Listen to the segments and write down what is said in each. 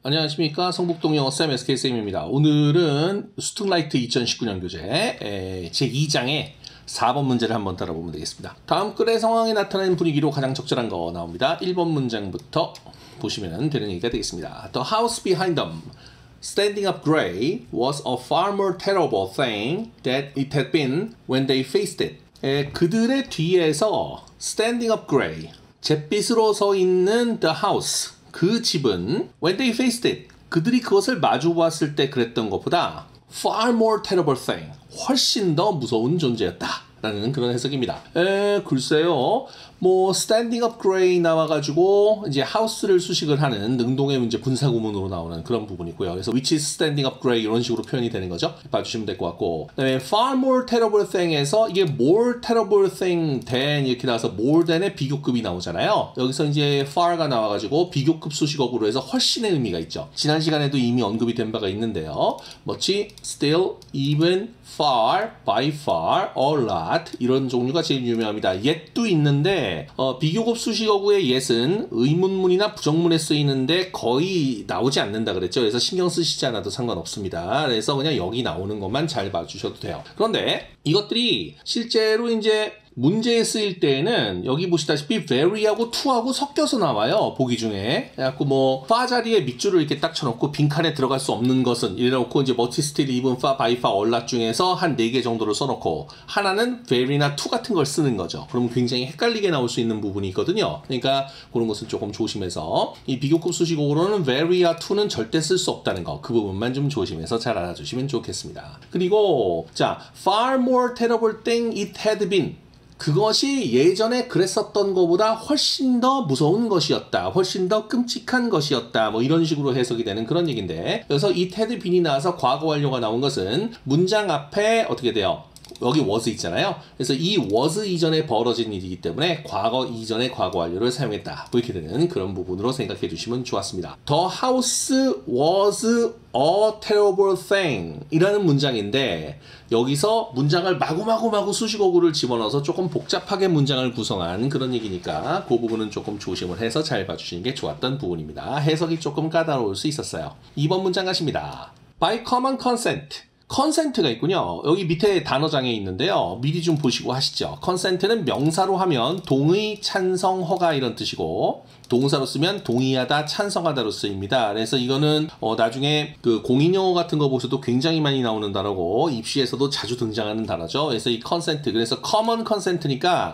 안녕하십니까. 성북동 영어쌤 SK쌤입니다. 오늘은 스투라이트 2019년 교재 제2장의 4번 문제를 한번 따라보면 되겠습니다. 다음 글의 상황에 나타나는 분위기로 가장 적절한 거 나옵니다. 1번 문장부터 보시면 되는 얘기가 되겠습니다. The house behind them, standing up gray, was a far more terrible thing that it had been when they faced it. 그들의 뒤에서 standing up gray, 잿빛으로 서 있는 the house, 그 집은 when they faced it, 그들이 그것을 마주 보았을 때 그랬던 것보다 far more terrible thing, 훨씬 더 무서운 존재였다 라는 그런 해석입니다. 글쎄요, 뭐 standing up gray 나와가지고 이제 house를 수식을 하는 능동의 문제 분사구문으로 나오는 그런 부분이고요. 그래서 which is standing up gray 이런 식으로 표현이 되는 거죠. 봐주시면 될 것 같고, 그다음에 far more terrible thing에서 이게 more terrible thing than 이렇게 나와서 more than의 비교급이 나오잖아요. 여기서 이제 far가 나와가지고 비교급 수식어구로 해서 훨씬의 의미가 있죠. 지난 시간에도 이미 언급이 된 바가 있는데요. much, still, even, far, by far, a lot 이런 종류가 제일 유명합니다. yet도 있는데 비교급 수식어구의 yet은 의문문이나 부정문에 쓰이는데 거의 나오지 않는다 그랬죠. 그래서 신경 쓰시지 않아도 상관없습니다. 그래서 그냥 여기 나오는 것만 잘 봐주셔도 돼요. 그런데 이것들이 실제로 이제 문제에 쓰일 때에는 여기 보시다시피 very하고 to하고 섞여서 나와요. 보기 중에. 그래갖고 뭐 far 자리에 밑줄을 이렇게 딱 쳐놓고 빈칸에 들어갈 수 없는 것은 이래놓고 이제 much, still, even, far, by far, a lot 중에서 한 4개 정도를 써놓고 하나는 very나 to 같은 걸 쓰는 거죠. 그럼 굉장히 헷갈리게 나올 수 있는 부분이 있거든요. 그러니까 그런 것은 조금 조심해서, 이 비교급 수식어로는 very와 to는 절대 쓸 수 없다는 거, 그 부분만 좀 조심해서 잘 알아주시면 좋겠습니다. 그리고 자, far more terrible thing it had been, 그것이 예전에 그랬었던 것보다 훨씬 더 무서운 것이었다, 훨씬 더 끔찍한 것이었다, 뭐 이런 식으로 해석이 되는 그런 얘기인데, 여기서 it had been이 나와서 과거 완료가 나온 것은 문장 앞에 어떻게 돼요? 여기 was 있잖아요. 그래서 이 was 이전에 벌어진 일이기 때문에 과거 이전의 과거 완료를 사용했다, 뭐 이렇게 되는 그런 부분으로 생각해 주시면 좋았습니다. The house was a terrible thing 이라는 문장인데, 여기서 문장을 마구마구 수식어구를 집어넣어서 조금 복잡하게 문장을 구성한 그런 얘기니까 그 부분은 조금 조심을 해서 잘 봐주시는 게 좋았던 부분입니다. 해석이 조금 까다로울 수 있었어요. 2번 문장 가십니다. By common consent, consent가 있군요. 여기 밑에 단어장에 있는데요. 미리 좀 보시고 하시죠. consent는 명사로 하면 동의, 찬성, 허가 이런 뜻이고, 동사로 쓰면 동의하다, 찬성하다로 쓰입니다. 그래서 이거는 나중에 그 공인영어 같은 거 보셔도 굉장히 많이 나오는 단어고 입시에서도 자주 등장하는 단어죠. 그래서 이 consent, 그래서 common consent니까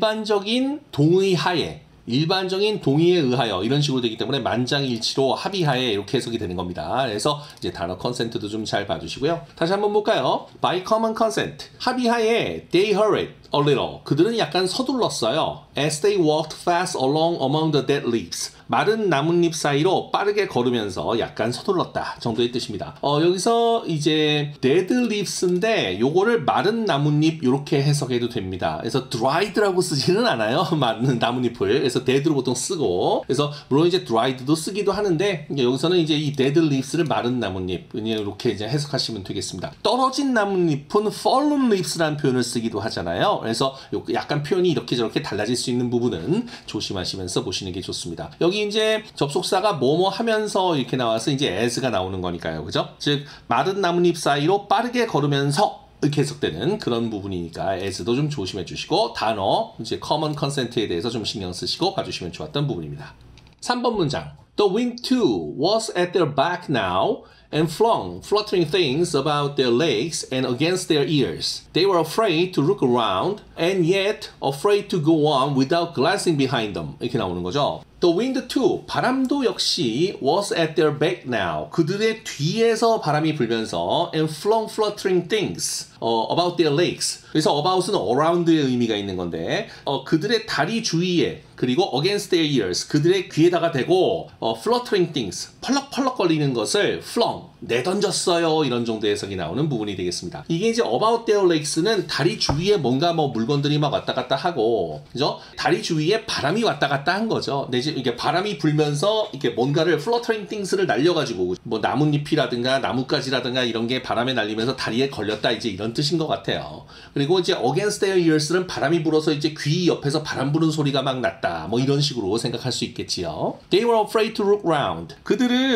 일반적인 동의 하에, 일반적인 동의에 의하여 이런 식으로 되기 때문에 만장일치로 합의하에 이렇게 해석이 되는 겁니다. 그래서 이제 단어 consent도 좀 잘 봐주시고요. 다시 한번 볼까요? By common consent, 합의하에 they hurried a little, 그들은 약간 서둘렀어요. As they walked fast along among the dead leaves, 마른 나뭇잎 사이로 빠르게 걸으면서 약간 서둘렀다 정도의 뜻입니다. 여기서 이제 dead leaves인데 요거를 마른 나뭇잎 이렇게 해석해도 됩니다. 그래서 dried라고 쓰지는 않아요. 마른 나뭇잎을. 그래서 dead로 보통 쓰고, 그래서 물론 이제 dried도 쓰기도 하는데 여기서는 이제 이 dead leaves를 마른 나뭇잎 이렇게 이제 해석하시면 되겠습니다. 떨어진 나뭇잎은 fallen leaves라는 표현을 쓰기도 하잖아요. 그래서 약간 표현이 이렇게 저렇게 달라질 수 있는 부분은 조심하시면서 보시는 게 좋습니다. 여기 이제 접속사가 뭐뭐 하면서 이렇게 나와서 이제 as가 나오는 거니까요. 그죠? 즉 마른 나뭇잎 사이로 빠르게 걸으면서 이렇게 해석되는 그런 부분이니까 as도 좀 조심해 주시고, 단어 이제 common consent에 대해서 좀 신경 쓰시고 봐주시면 좋았던 부분입니다. 3번 문장. The wind too was at their back now and flung fluttering things about their legs and against their ears. They were afraid to look around and yet afraid to go on without glancing behind them. 이렇게 나오는 거죠. The wind too, 바람도 역시 was at their back now, 그들의 뒤에서 바람이 불면서 and flung fluttering things about their legs. 그래서 about은 around의 의미가 있는 건데 그들의 다리 주위에, 그리고 against their ears, 그들의 귀에다가 대고 fluttering things, 펄럭펄럭거리는 것을 flung, 내던졌어요, 이런 정도의 해석이 나오는 부분이 되겠습니다. 이게 이제 about their legs는 다리 주위에 뭔가 뭐 물건들이 막 왔다 갔다 하고, 그죠? 다리 주위에 바람이 왔다 갔다 한 거죠. 이게 바람이 불면서 이렇게 뭔가를 fluttering things를 날려가지고 뭐 나뭇잎이라든가 나뭇가지라든가 이런 게 바람에 날리면서 다리에 걸렸다, 이제 이런 뜻인 것 같아요. 그리고 이제 against their ears는 바람이 불어서 이제 귀 옆에서 바람 부는 소리가 막 났다, 뭐 이런 식으로 생각할 수 있겠지요. They were afraid to look round. 그들은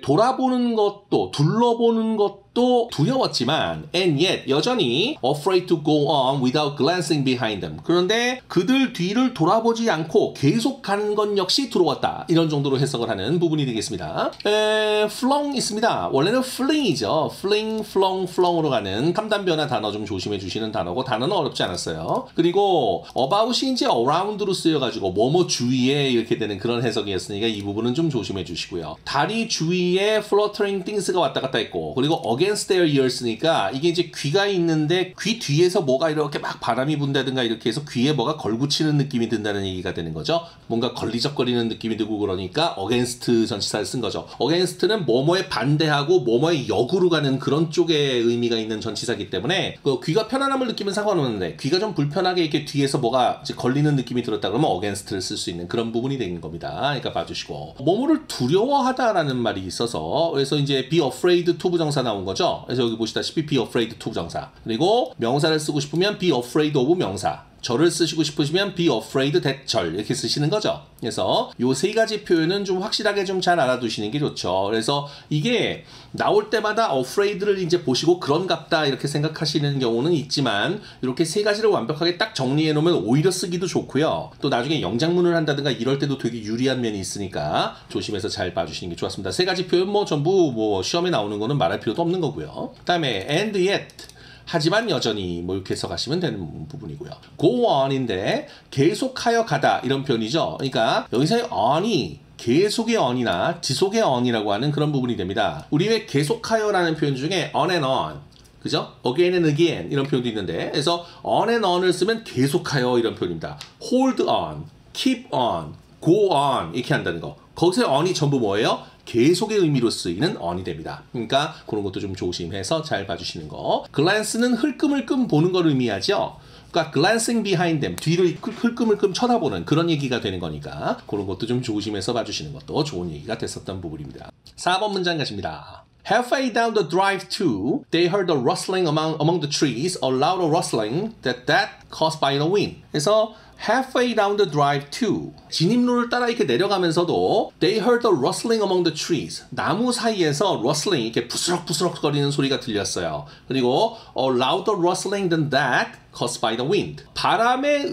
돌아보는 것도 둘러보는 것도 두려웠지만 and yet 여전히 afraid to go on without glancing behind them. 그런데 그들 뒤를 돌아보지 않고 계속 가는 건 역시 두려웠다. 이런 정도로 해석을 하는 부분이 되겠습니다. flung 있습니다. 원래는 fling이죠. fling, flung, flung으로 가는 3단 변화 단어 좀 조심해 주시는 단어고 단어는 어렵지 않았어요. 그리고 about이 이제 around로 쓰여가지고 뭐뭐 주위에 이렇게 되는 그런 해석이었으니까 이 부분은 좀 조심해 주시고요. 다리 주위에 fluttering things가 왔다 갔다 했고 그리고 against their ears니까 이게 이제 귀가 있는데 귀 뒤에서 뭐가 이렇게 막 바람이 분다든가 이렇게 해서 귀에 뭐가 걸붙이는 느낌이 든다는 얘기가 되는 거죠. 뭔가 걸리적거리는 느낌이 들고 그러니까 against 전치사를 쓴 거죠. against는 뭐뭐에 반대하고 뭐뭐에 역으로 가는 그런 쪽의 의미가 있는 전치사이기 때문에 그 귀가 편안함을 느끼면 상관없는데 귀가 좀 불편하게 이렇게 뒤에서 뭐가 이제 걸리는 느낌이 들었다 그러면 against를 쓸 수 있는 그런 부분이 되는 겁니다. 그러니까 봐주시고 뭐뭐를 두려워하다라는 말이 있어서 그래서 이제 be afraid to 부정사 나온 거죠. 그래서 여기 보시다시피 be afraid to 부정사 그리고 명사를 쓰고 싶으면 be afraid of 명사 절을 쓰시고 싶으시면 be afraid that 절 이렇게 쓰시는 거죠. 그래서 요 세 가지 표현은 좀 확실하게 좀 잘 알아두시는 게 좋죠. 그래서 이게 나올 때마다 afraid를 이제 보시고 그런갑다 이렇게 생각하시는 경우는 있지만 이렇게 세 가지를 완벽하게 딱 정리해 놓으면 오히려 쓰기도 좋고요. 또 나중에 영장문을 한다든가 이럴 때도 되게 유리한 면이 있으니까 조심해서 잘 봐주시는 게 좋았습니다. 세 가지 표현 뭐 전부 뭐 시험에 나오는 거는 말할 필요도 없는 거고요. 그 다음에 and yet 하지만 여전히 뭐 이렇게 해석하시면 되는 부분이고요. go on인데 계속하여 가다 이런 표현이죠. 그러니까 여기서의 on이 계속의 on이나 지속의 on이라고 하는 그런 부분이 됩니다. 우리 왜 계속하여라는 표현 중에 on and on 그죠? again and again 이런 표현도 있는데 그래서 on and on을 쓰면 계속하여 이런 표현입니다. hold on, keep on, go on 이렇게 한다는 거. 거기서 on이 전부 뭐예요? 계속의 의미로 쓰이는 on이 됩니다. 그러니까 그런 것도 좀 조심해서 잘 봐주시는 거. glance는 흘끔흘끔 보는 걸 의미하죠. 그러니까 glancing behind them, 뒤를 흘끔흘끔 쳐다보는 그런 얘기가 되는 거니까 그런 것도 좀 조심해서 봐주시는 것도 좋은 얘기가 됐었던 부분입니다. 4번 문장 가십니다. Halfway down the drive too, they heard a rustling among the trees, a louder rustling that caused by the wind. 그래서 halfway down the drive too, 진입로를 따라 이렇게 내려가면서도 they heard a rustling among the trees, 나무 사이에서 rustling 이렇게 부스럭부스럭 거리는 소리가 들렸어요. 그리고 a louder rustling than that caused by the wind, 바람에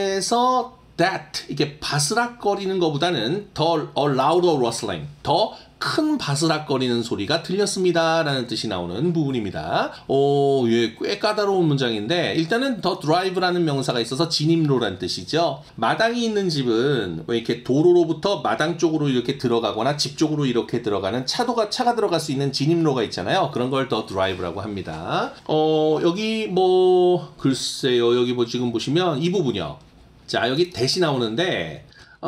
의해서 that 이게 바스락거리는 것보다는 더 a louder rustling, 더 큰 바스락거리는 소리가 들렸습니다 라는 뜻이 나오는 부분입니다. 예, 꽤 까다로운 문장인데 일단은 더 드라이브라는 명사가 있어서 진입로라는 뜻이죠. 마당이 있는 집은 왜 이렇게 도로로부터 마당 쪽으로 이렇게 들어가거나 집 쪽으로 이렇게 들어가는 차가 들어갈 수 있는 진입로가 있잖아요. 그런 걸 더 드라이브라고 합니다. 여기 뭐 글쎄요, 여기 뭐 지금 보시면 이 부분이요. 자, 여기 대시 나오는데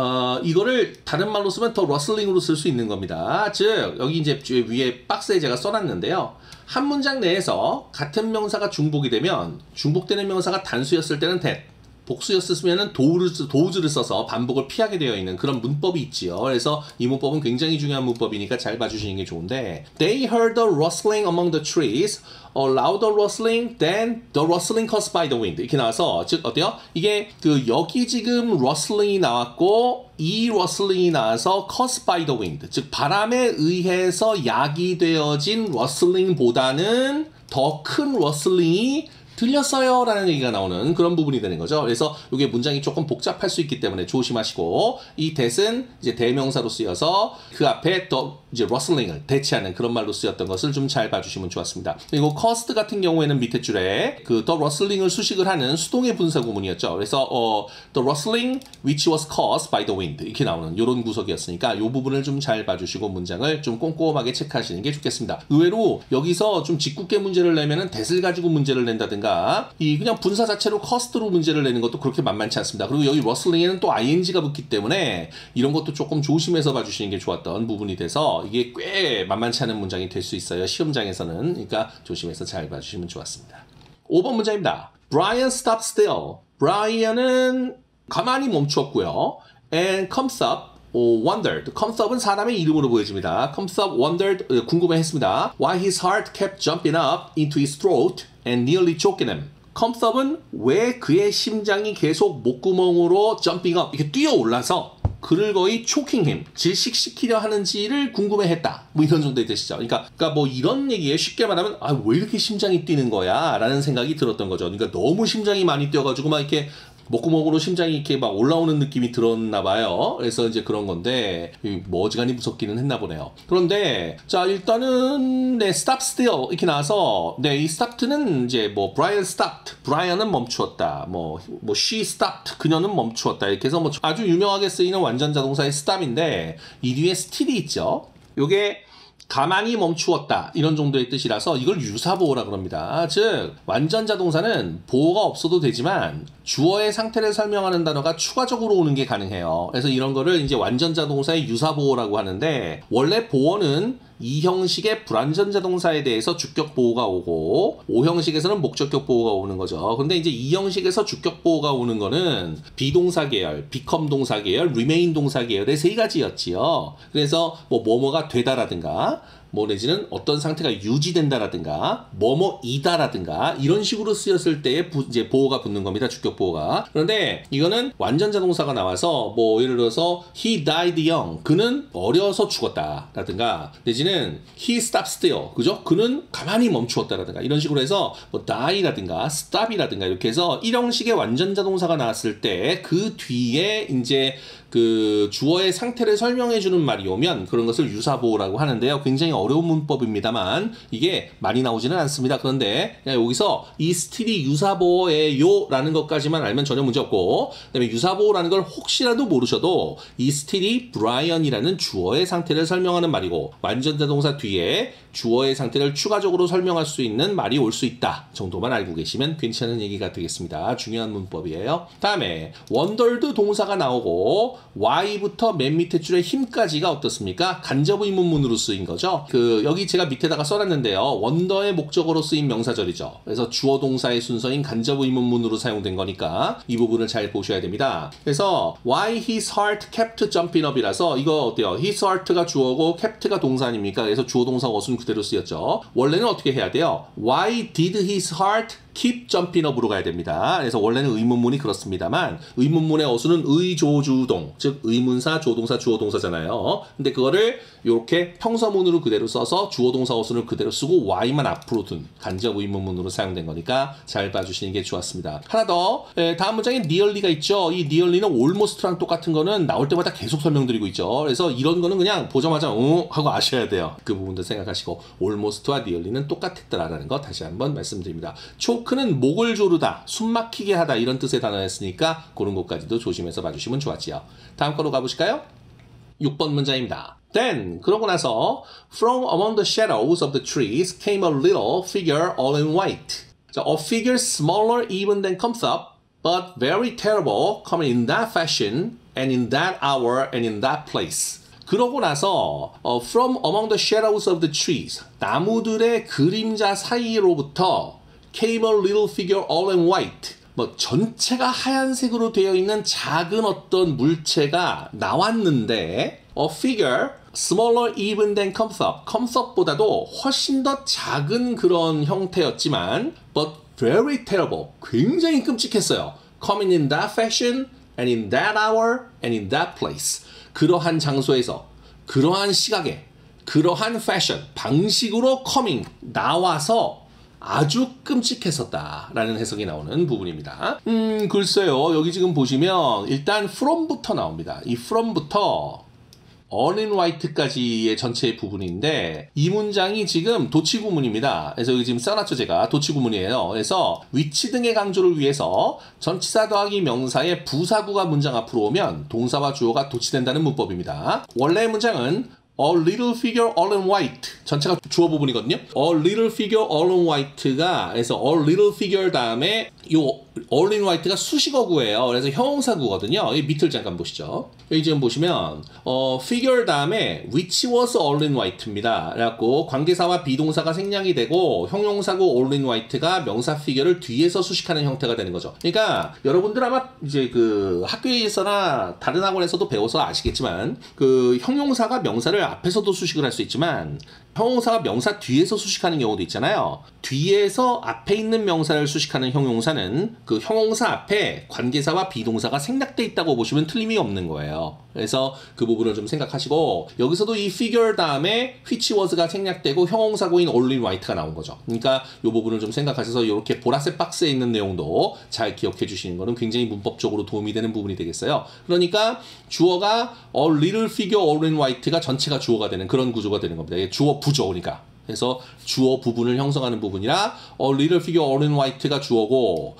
이거를 다른 말로 쓰면 더 러슬링으로 쓸 수 있는 겁니다. 즉 여기 이제 위에 박스에 제가 써놨는데요. 한 문장 내에서 같은 명사가 중복이 되면 중복되는 명사가 단수였을 때는 that, 복수였으면 도우즈를 써서 반복을 피하게 되어 있는 그런 문법이 있지요. 그래서 이 문법은 굉장히 중요한 문법이니까 잘 봐주시는 게 좋은데 They heard a rustling among the trees, a louder rustling than the rustling caused by the wind. 이렇게 나와서 즉 어때요? 이게 여기 지금 rustling이 나왔고 이 rustling이 나와서 caused by the wind, 즉 바람에 의해서 야기되어진 rustling보다는 더 큰 rustling이 들렸어요 라는 얘기가 나오는 그런 부분이 되는 거죠. 그래서 이게 문장이 조금 복잡할 수 있기 때문에 조심하시고 이 that은 이제 대명사로 쓰여서 그 앞에 더 이제 rustling을 대체하는 그런 말로 쓰였던 것을 좀 잘 봐주시면 좋았습니다. 그리고 caused 같은 경우에는 밑에 줄에 그 the rustling을 수식을 하는 수동의 분사 구문이었죠. 그래서 the rustling which was caused by the wind 이렇게 나오는 이런 구석이었으니까 이 부분을 좀 잘 봐주시고 문장을 좀 꼼꼼하게 체크하시는 게 좋겠습니다. 의외로 여기서 좀 짓궂게 문제를 내면은 that을 가지고 문제를 낸다든가 이 그냥 분사 자체로 cost로 문제를 내는 것도 그렇게 만만치 않습니다. 그리고 여기 rustling에는 또 ing가 붙기 때문에 이런 것도 조금 조심해서 봐주시는 게 좋았던 부분이 돼서 이게 꽤 만만치 않은 문장이 될 수 있어요. 시험장에서는. 그러니까 조심해서 잘 봐주시면 좋았습니다. 5번 문장입니다. Brian stopped still. Brian은 가만히 멈추었고요. And comes up wondered. comes up은 사람의 이름으로 보여집니다. comes up wondered 궁금해했습니다. Why his heart kept jumping up into his throat and nearly choking him. 컴스업은 왜 그의 심장이 계속 목구멍으로 점핑업 이렇게 뛰어올라서 그를 거의 choking him, 질식시키려 하는지를 궁금해했다. 뭐 이런 정도의 뜻이죠. 그러니까 뭐 이런 얘기에 쉽게 말하면 왜 이렇게 심장이 뛰는 거야? 라는 생각이 들었던 거죠. 그러니까 너무 심장이 많이 뛰어가지고 막 이렇게 목구멍으로 심장이 이렇게 막 올라오는 느낌이 들었나 봐요. 그래서 이제 그런 건데 뭐 어지간히 무섭기는 했나 보네요. 그런데 자 일단은 네 stop still 이렇게 나와서 네 이 stopped는 이제 뭐 Brian stopped, 브라이언은 멈추었다. 뭐 she stopped, 그녀는 멈추었다. 이렇게 해서 뭐 아주 유명하게 쓰이는 완전 자동사의 stop인데 이 뒤에 still이 있죠. 요게 가만히 멈추었다 이런 정도의 뜻이라서 이걸 유사보호라 그럽니다. 즉 완전 자동사는 보호가 없어도 되지만 주어의 상태를 설명하는 단어가 추가적으로 오는 게 가능해요. 그래서 이런 거를 이제 완전 자동사의 유사보호라고 하는데 원래 보어는 이 형식의 불완전 자동사에 대해서 주격 보호가 오고 O 형식에서는 목적격 보호가 오는 거죠. 근데 이제 이 형식에서 주격 보호가 오는 거는 비동사 계열, become 동사 계열, remain 동사 계열의 세 가지였지요. 그래서 뭐뭐가 되다라든가 뭐 내지는 어떤 상태가 유지된다라든가 뭐뭐이다라든가 이런 식으로 쓰였을 때에 이제 보호가 붙는 겁니다. 주격 보호가. 그런데 이거는 완전 자동사가 나와서 뭐 예를 들어서 he died young, 그는 어려서 죽었다라든가 내지는 he stopped still, 그죠? 그는 가만히 멈추었다라든가 이런 식으로 해서 뭐 die라든가 stop이라든가 이렇게 해서 일형식의 완전 자동사가 나왔을 때 그 뒤에 이제 그 주어의 상태를 설명해주는 말이 오면 그런 것을 유사보호라고 하는데요. 굉장히 어려운 문법입니다만 이게 많이 나오지는 않습니다. 그런데 여기서 이 스틸이 유사보호예요 라는 것까지만 알면 전혀 문제없고, 그 다음에 유사보호라는 걸 혹시라도 모르셔도 이 스틸이 브라이언이라는 주어의 상태를 설명하는 말이고 완전자동사 뒤에 주어의 상태를 추가적으로 설명할 수 있는 말이 올 수 있다 정도만 알고 계시면 괜찮은 얘기가 되겠습니다. 중요한 문법이에요. 다음에 wondered 동사가 나오고 Y부터 맨 밑에 줄의 힘까지가 어떻습니까? 간접 의문문으로 쓰인 거죠. 여기 제가 밑에다가 써놨는데요. wonder의 목적어로 쓰인 명사절이죠. 그래서 주어 동사의 순서인 간접 의문문으로 사용된 거니까 이 부분을 잘 보셔야 됩니다. 그래서 Why his heart kept jumping up이라서 이거 어때요? his heart가 주어고 kept가 동사 아닙니까? 그래서 주어 동사 어순 그대로 쓰였죠. 원래는 어떻게 해야 돼요? Why did his heart keep jumping up으로 가야 됩니다. 그래서 원래는 의문문이 그렇습니다만 의문문의 어순은 의조주동, 즉 의문사, 조동사, 주어동사잖아요. 근데 그거를 이렇게 평서문으로 그대로 써서 주어동사 어순을 그대로 쓰고 Y만 앞으로 둔 간접 의문문으로 사용된 거니까 잘 봐주시는 게 좋았습니다. 하나 더, 다음 문장에 nearly가 있죠. 이 nearly는 almost랑 똑같은 거는 나올 때마다 계속 설명드리고 있죠. 그래서 이런 거는 그냥 보자마자 하고 아셔야 돼요. 그 부분도 생각하시고 almost와 nearly는 똑같았다라는 거 다시 한번 말씀드립니다. 초크는 목을 조르다, 숨막히게 하다 이런 뜻의 단어였으니까 그런 것까지도 조심해서 봐주시면 좋았지요. 다음 거로 가보실까요? 6번 문장입니다. Then, 그러고 나서 From among the shadows of the trees came a little figure all in white. 자, a figure smaller even than comes up, but very terrible, coming in that fashion, and in that hour, and in that place. 그러고 나서 From among the shadows of the trees, 나무들의 그림자 사이로부터 came a little figure all in white. 뭐 전체가 하얀색으로 되어 있는 작은 어떤 물체가 나왔는데 a figure smaller even than comes up. comes up보다도 훨씬 더 작은 그런 형태였지만 but very terrible. 굉장히 끔찍했어요. coming in that fashion and in that hour and in that place. 그러한 장소에서 그러한 시각에 그러한 패션 방식으로 coming 나와서 아주 끔찍했었다라는 해석이 나오는 부분입니다. 글쎄요. 여기 지금 보시면 일단 from부터 나옵니다. 이 from부터 all in white까지의 전체 부분인데 이 문장이 지금 도치구문입니다. 그래서 여기 지금 써놨죠 제가. 도치구문이에요. 그래서 위치 등의 강조를 위해서 전치사 더하기 명사의 부사구가 문장 앞으로 오면 동사와 주어가 도치된다는 문법입니다. 원래의 문장은 A little figure all in white. 전체가 주어 부분이거든요. A little figure all in white가 그래서 a little figure 다음에 요 all in white가 수식어구예요. 그래서 형용사구거든요. 이 밑을 잠깐 보시죠. 여기 지금 보시면 figure 다음에 which was all in white입니다. 그래갖고 관계사와 비동사가 생략이 되고 형용사구 all in white가 명사 figure를 뒤에서 수식하는 형태가 되는 거죠. 그러니까 여러분들 아마 이제 그 학교에서나 다른 학원에서도 배워서 아시겠지만 그 형용사가 명사를 앞에서도 수식을 할 수 있지만 형용사가 명사 뒤에서 수식하는 경우도 있잖아요. 뒤에서 앞에 있는 명사를 수식하는 형용사는 그 형용사 앞에 관계사와 비동사가 생략돼 있다고 보시면 틀림이 없는 거예요. 그래서 그 부분을 좀 생각하시고 여기서도 이 figure 다음에 which was가 생략되고 형용사고인 all in white가 나온 거죠. 그러니까 이 부분을 좀 생각하셔서 이렇게 보라색 박스에 있는 내용도 잘 기억해 주시는 거는 굉장히 문법적으로 도움이 되는 부분이 되겠어요. 그러니까 주어가 a little figure all in white가 전체가 주어가 되는 그런 구조가 되는 겁니다. 주어 부죠. 그러니까 그래서 주어 부분을 형성하는 부분이라 a little figure all in white가 주어고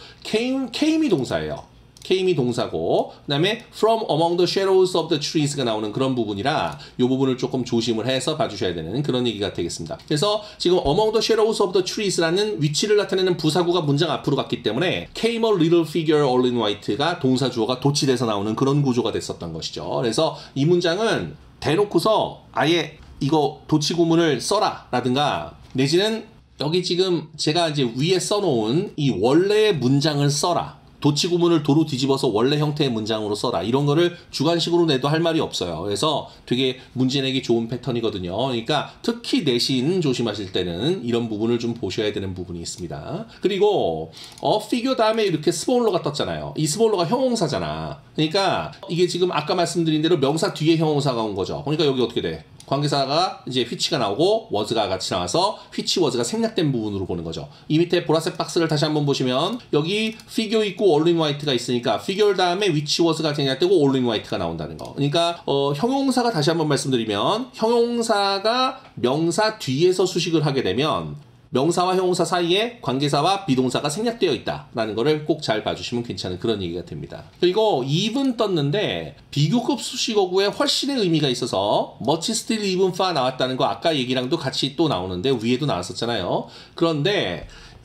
came이 동사예요. came이 동사고 그 다음에 from among the shadows of the trees가 나오는 그런 부분이라 이 부분을 조금 조심을 해서 봐주셔야 되는 그런 얘기가 되겠습니다. 그래서 지금 among the shadows of the trees라는 위치를 나타내는 부사구가 문장 앞으로 갔기 때문에 came a little figure all in white가 동사 주어가 도치돼서 나오는 그런 구조가 됐었던 것이죠. 그래서 이 문장은 대놓고서 아예 이거 도치구문을 써라 라든가 내지는 여기 지금 제가 이제 위에 써놓은 이 원래의 문장을 써라. 도치구문을 도로 뒤집어서 원래 형태의 문장으로 써라. 이런 거를 주관식으로 내도 할 말이 없어요. 그래서 되게 문제 내기 좋은 패턴이거든요. 그러니까 특히 내신 조심하실 때는 이런 부분을 좀 보셔야 되는 부분이 있습니다. 그리고 figure 다음에 이렇게 small러가 떴잖아요. 이 small러가 형용사잖아. 그러니까 이게 지금 아까 말씀드린 대로 명사 뒤에 형용사가 온 거죠. 그러니까 여기 어떻게 돼? 관계사가 이제 which가 나오고 was가 같이 나와서 which was가 생략된 부분으로 보는 거죠. 이 밑에 보라색 박스를 다시 한번 보시면 여기 figure 있고 all in white가 있으니까 figure 다음에 which was가 생략되고 all in white가 나온다는 거. 그러니까 형용사가 다시 한번 말씀드리면 형용사가 명사 뒤에서 수식을 하게 되면 명사와 형용사 사이에 관계사와 비동사가 생략되어 있다라는 거를 꼭 잘 봐주시면 괜찮은 그런 얘기가 됩니다. 그리고 even 떴는데 비교급 수식어구에 훨씬의 의미가 있어서 much still even far 나왔다는 거 아까 얘기랑도 같이 또 나오는데 위에도 나왔었잖아요. 그런데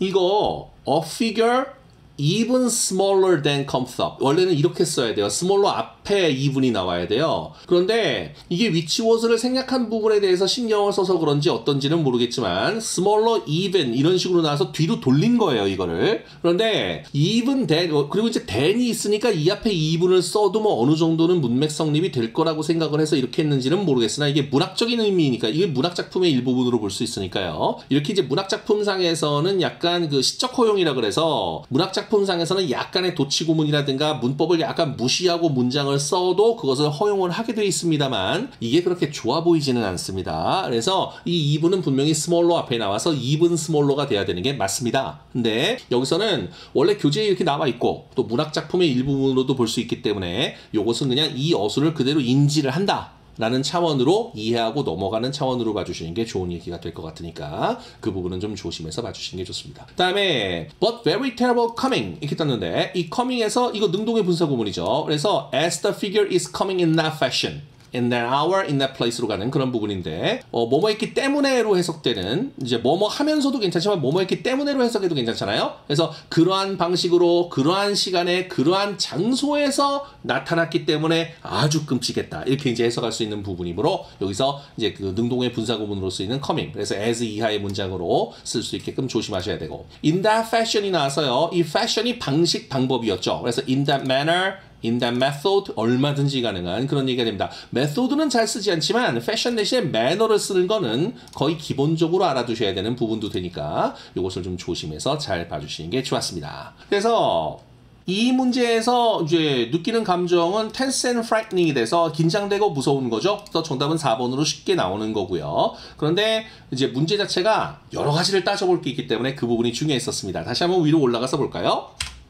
이거 a figure even smaller than comes up. 원래는 이렇게 써야 돼요. smaller 앞에 even이 나와야 돼요. 그런데 이게 which was를 생략한 부분에 대해서 신경을 써서 그런지 어떤지는 모르겠지만 smaller even 이런 식으로 나와서 뒤로 돌린 거예요, 이거를. 그런데 even than 그리고 이제 than이 있으니까 이 앞에 even을 써도 뭐 어느 정도는 문맥 성립이 될 거라고 생각을 해서 이렇게 했는지는 모르겠으나 이게 문학적인 의미니까 이게 문학 작품의 일부분으로 볼 수 있으니까요. 이렇게 이제 문학 작품상에서는 약간 그 시적 허용이라 그래서 문학 작품상에서는 약간의 도치구문이라든가 문법을 약간 무시하고 문장을 써도 그것을 허용을 하게 되어 있습니다만 이게 그렇게 좋아 보이지는 않습니다. 그래서 이 even은 분명히 smaller 앞에 나와서 even smaller가 돼야 되는 게 맞습니다. 근데 여기서는 원래 교재에 이렇게 나와 있고 또 문학 작품의 일부분으로도 볼 수 있기 때문에 이것은 그냥 이 어수를 그대로 인지를 한다 라는 차원으로 이해하고 넘어가는 차원으로 봐주시는 게 좋은 얘기가 될 것 같으니까 그 부분은 좀 조심해서 봐주시는 게 좋습니다. 그 다음에 but very terrible coming 이렇게 떴는데 이 coming에서 이거 능동의 분사 구문이죠. 그래서 as the figure is coming in that fashion in that hour, in that place로 가는 그런 부분인데 뭐뭐 했기 때문에로 해석되는 이제 뭐뭐 하면서도 괜찮지만 뭐뭐 했기 때문에로 해석해도 괜찮잖아요. 그래서 그러한 방식으로 그러한 시간에 그러한 장소에서 나타났기 때문에 아주 끔찍했다. 이렇게 이제 해석할 수 있는 부분이므로 여기서 이제 그 능동의 분사 구문으로 쓰이는 coming 그래서 as 이하의 문장으로 쓸 수 있게끔 조심하셔야 되고 in that fashion이 나와서요. 이 fashion이 방식 방법이었죠. 그래서 in that manner in that method 얼마든지 가능한 그런 얘기가 됩니다. method는 잘 쓰지 않지만 fashion 대신에 manner를 쓰는 거는 거의 기본적으로 알아두셔야 되는 부분도 되니까 이것을 좀 조심해서 잘 봐주시는 게 좋았습니다. 그래서 이 문제에서 이제 느끼는 감정은 tense and frightening이 돼서 긴장되고 무서운 거죠. 그래서 정답은 4번으로 쉽게 나오는 거고요. 그런데 이제 문제 자체가 여러 가지를 따져볼 게 있기 때문에 그 부분이 중요했었습니다. 다시 한번 위로 올라가서 볼까요?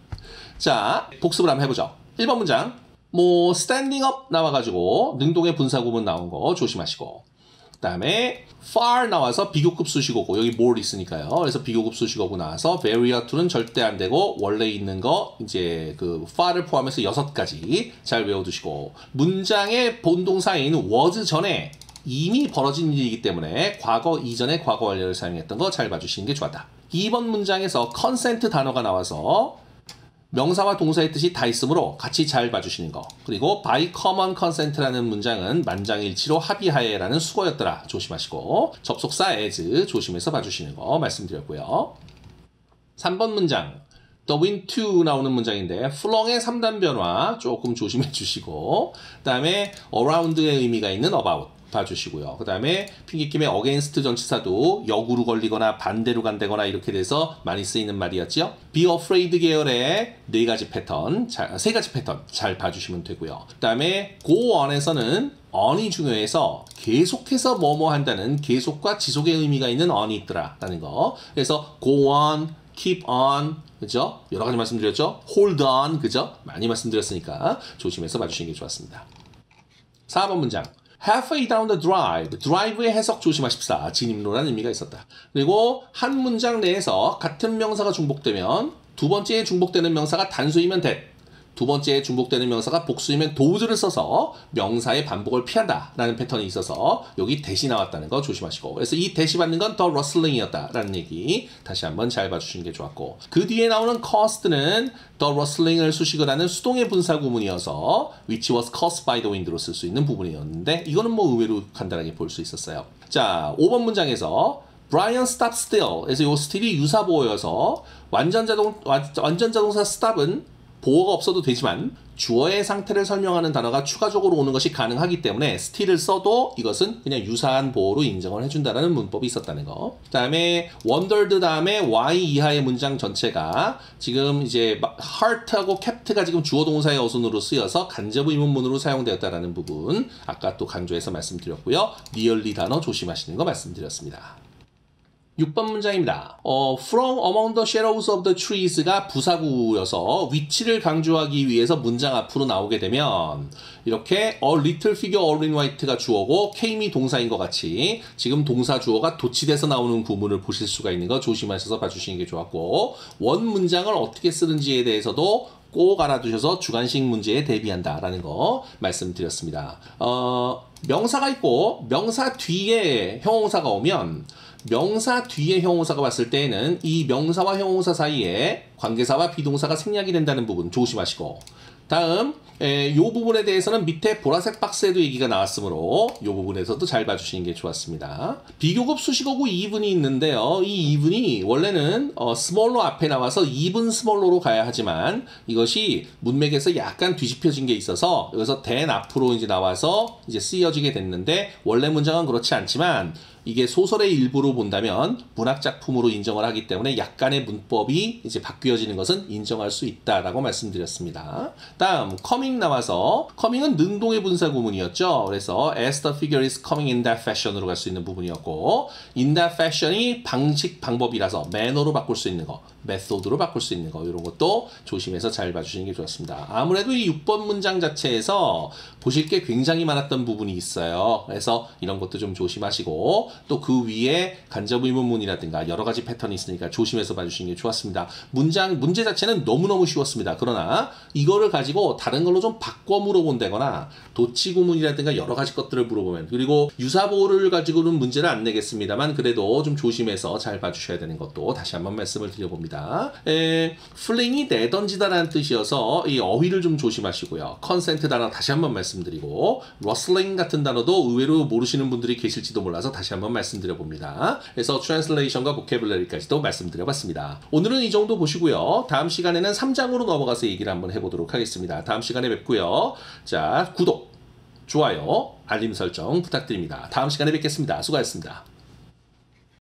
자, 복습을 한번 해보죠. 1번 문장 뭐 standing up 나와가지고 능동의 분사구문 나온 거 조심하시고 그 다음에 far 나와서 비교급 수식어고 여기 more 있으니까요. 그래서 비교급 수식어고 나와서 very to는 절대 안 되고 원래 있는 거 이제 그 far를 포함해서 6가지 잘 외워두시고 문장의 본동사인 was 전에 이미 벌어진 일이기 때문에 과거 이전에 과거 완료를 사용했던 거 잘 봐주시는 게 좋았다. 2번 문장에서 consent 단어가 나와서 명사와 동사의 뜻이 다 있으므로 같이 잘 봐주시는 거. 그리고 by common consent라는 문장은 만장일치로 합의하에라는 수거였더라. 조심하시고 접속사 as 조심해서 봐주시는 거 말씀드렸고요. 3번 문장 the wind to 나오는 문장인데 flong의 3단 변화 조금 조심해 주시고 그 다음에 around의 의미가 있는 about 봐주시고요. 그 다음에 핑계김에 against 전치사도 역으로 걸리거나 반대로 간다거나 이렇게 돼서 많이 쓰이는 말이었죠. be afraid 계열의 세 가지 패턴 잘 봐주시면 되고요. 그 다음에 go on에서는 on이 중요해서 계속해서 뭐뭐 한다는 계속과 지속의 의미가 있는 on이 있더라라는 거. 그래서 go on, keep on, 그죠? 여러 가지 말씀드렸죠? hold on, 그죠? 많이 말씀드렸으니까 조심해서 봐주시는 게 좋았습니다. 4번 문장. halfway down the drive. drive의 해석 조심하십사. 진입로라는 의미가 있었다. 그리고 한 문장 내에서 같은 명사가 중복되면 두 번째에 중복되는 명사가 단수이면 that. 두 번째에 중복되는 명사가 복수이면 does를 써서 명사의 반복을 피한다라는 패턴이 있어서 여기 that이 나왔다는 거 조심하시고, 그래서 이 that이 받는 건 the rustling이었다라는 얘기 다시 한번 잘 봐주시는 게 좋았고, 그 뒤에 나오는 caused는 the rustling을 수식을 하는 수동의 분사 구문이어서 which was caused by the wind로 쓸 수 있는 부분이었는데 이거는 뭐 의외로 간단하게 볼 수 있었어요. 자, 5번 문장에서 Brian stop still. 그래서 이 still이 유사보어여서 완전 자동사 stop은 보어가 없어도 되지만 주어의 상태를 설명하는 단어가 추가적으로 오는 것이 가능하기 때문에 still을 써도 이것은 그냥 유사한 보어로 인정을 해준다는 문법이 있었다는 거. 그 다음에 wondered 다음에 y 이하의 문장 전체가 지금 이제 heart하고 capt가 지금 주어 동사의 어순으로 쓰여서 간접 의문문으로 사용되었다는 부분 아까 또 강조해서 말씀드렸고요. nearly 단어 조심하시는 거 말씀드렸습니다. 6번 문장입니다. From among the shadows of the trees가 부사구여서 위치를 강조하기 위해서 문장 앞으로 나오게 되면 이렇게 a little figure all in white가 주어고 came이 동사인 것 같이 지금 동사 주어가 도치돼서 나오는 구문을 보실 수가 있는 거 조심하셔서 봐주시는 게 좋았고, 원 문장을 어떻게 쓰는지에 대해서도 꼭 알아두셔서 주관식 문제에 대비한다라는 거 말씀드렸습니다. 명사가 있고 명사 뒤에 형용사가 오면 명사 뒤에 형용사가 왔을 때에는 이 명사와 형용사 사이에 관계사와 비동사가 생략이 된다는 부분 조심하시고, 다음 이 부분에 대해서는 밑에 보라색 박스에도 얘기가 나왔으므로 이 부분에서도 잘 봐주시는 게 좋았습니다. 비교급 수식어구 even이 있는데요. 이 even이 원래는 small로 앞에 나와서 even small로 가야 하지만 이것이 문맥에서 약간 뒤집혀진 게 있어서 여기서 than 앞으로 이제 나와서 이제 쓰여지게 됐는데 원래 문장은 그렇지 않지만 이게 소설의 일부로 본다면 문학 작품으로 인정을 하기 때문에 약간의 문법이 이제 바뀌어지는 것은 인정할 수 있다라고 말씀드렸습니다. 다음 coming 나와서 coming은 능동의 분사 구문이었죠. 그래서 as the figure is coming in that fashion으로 갈 수 있는 부분이었고, in that fashion이 방법이라서 manner로 바꿀 수 있는 거, method로 바꿀 수 있는 거 이런 것도 조심해서 잘 봐주시는 게 좋습니다. 아무래도 이 6번 문장 자체에서 보실 게 굉장히 많았던 부분이 있어요. 그래서 이런 것도 좀 조심하시고 또 그 위에 간접 의문문이라든가 여러 가지 패턴이 있으니까 조심해서 봐주시는 게 좋았습니다. 문제 자체는 너무너무 쉬웠습니다. 그러나 이거를 가지고 다른 걸로 좀 바꿔 물어본다거나 도치구문이라든가 여러 가지 것들을 물어보면, 그리고 유사보호를 가지고는 문제를 안 내겠습니다만 그래도 좀 조심해서 잘 봐주셔야 되는 것도 다시 한번 말씀을 드려봅니다. 플링이 내던지다라는 뜻이어서 이 어휘를 좀 조심하시고요. 컨센트 단어 다시 한번 말씀드리고, 러슬링 같은 단어도 의외로 모르시는 분들이 계실지도 몰라서 다시 한번 말씀드려봅니다. 그래서 트랜슬레이션과 보캐블러리까지도 말씀드려봤습니다. 오늘은 이 정도 보시고요. 다음 시간에는 3장으로 넘어가서 얘기를 한번 해보도록 하겠습니다. 다음 시간에 뵙고요. 자, 구독, 좋아요, 알림 설정 부탁드립니다. 다음 시간에 뵙겠습니다. 수고하셨습니다.